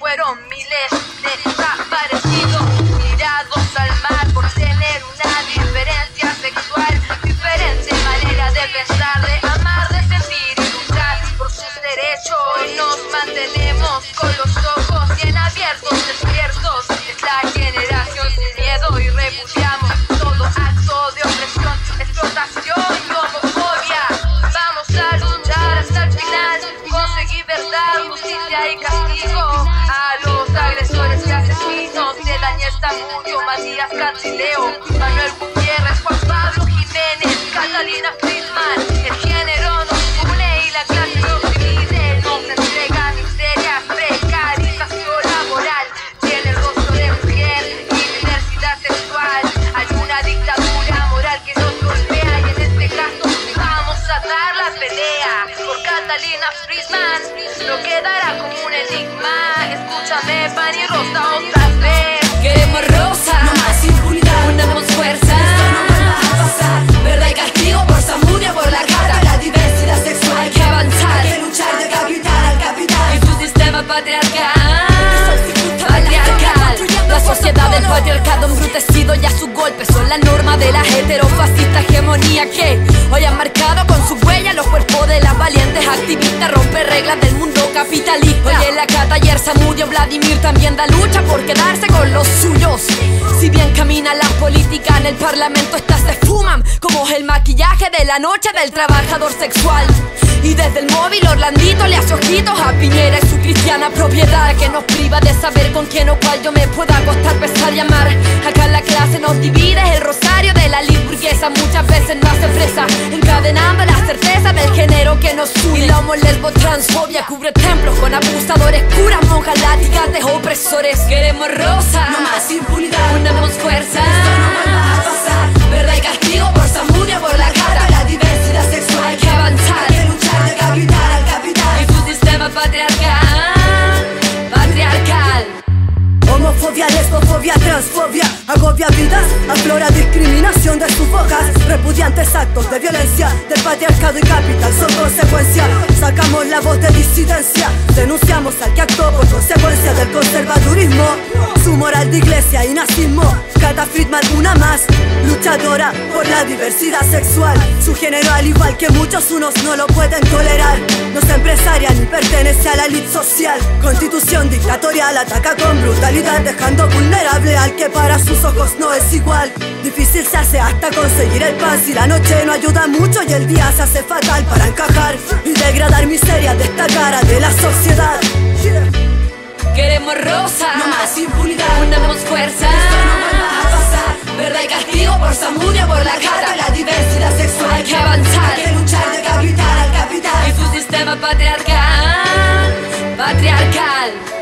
fueron miles de desaparecidos tirados al mar por tener una diferencia sexual, diferente manera de pensar, de amar, de sentir y luchar por sus derechos. Hoy nos mantenemos con los ojos bien abiertos, despiertos. Es la generación sin miedo y repudiamos todo acto de opresión, explotación y homofobia. Vamos a luchar hasta el final, conseguir verdad, justicia y castigo a los agresores y asesinos de Daniel Zamudio, Matías Cantileo, Manuel Gutiérrez, Juan Pablo Jiménez, Catalina Friedman. El género nos une y la clase nos divide, nos entrega miserias, precarización laboral, tiene el rostro de mujer y diversidad sexual. Hay una dictadura moral que nos golpea y en este caso vamos a dar la pelea por Catalina Friedman. No quedará como un enigma. Escúchame, pan y rosa otra vez. Queremos rosa, no más impunidad, unamos fuerza. Esto no vuelva a pasar. Verdad y castigo por Zamudio, por la carta de la diversidad sexual. Hay que avanzar, hay que luchar de capital al capital. y su sistema patriarcal. La sociedad del patriarcado embrutecido y a su golpe son la norma de la heterofascista hegemonía que hoy ha marcado con su huella los cuerpos de las valientes activistas. Rompe reglas del mundo capitalista. Hoy en la Cata y el Zamudio, Vladimir también da lucha por quedarse con los suyos. Si bien camina la política, en el parlamento estas se fuman como el maquillaje de la noche del trabajador sexual. Y desde el móvil Orlandito le hace ojitos a Piñera y su cristiana propiedad, que nos priva de saber con quién o cuál yo me pueda acostar, besar y amar. Acá en la clase nos divide el rosario de la ley burguesa, muchas veces nos hace presa, encadenando la certeza del género que nos une. Y la homo, lesbo, transfobia cubre templos con abusadores, curas, monjas, latigantes, opresores. Queremos rosa, no más impunidad, unamos fuerza. Esto no vuelva a pasar. Verdad y castigo por Zamudio, por la carta de la diversidad sexual. Hay que avanzar, hay que luchar de capital al capital. y su sistema patriarcal, patriarcal. Homofobia, lesbofobia, transfobia, agobia vidas, aflora discriminación de sus bocas. Repudiantes actos de violencia del patriarcado y capital son consecuencia. Sacamos la voz de disidencia, denunciamos al que actuó por consecuencia del conservadurismo, su moral de iglesia y nazismo. Cata Friedman, una más, luchadora por la diversidad sexual. Su género, al igual que muchos, unos no lo pueden tolerar. No es empresaria ni pertenece a la elite social. Constitución dictatorial ataca con brutalidad, dejando vulnerable al que para sus ojos no es igual. Difícil se hace hasta conseguir el pan, si la noche no ayuda mucho y el día se hace fatal para encajar y degradar miseria de esta cara de la sociedad. Queremos rosa, No más impunidad, unamos fuerza. esto no vuelva a pasar. Verdad y castigo por Zamudio, por la carta de la diversidad sexual. Hay que avanzar, hay que luchar de capital al capital. y su sistema patriarcal, patriarcal.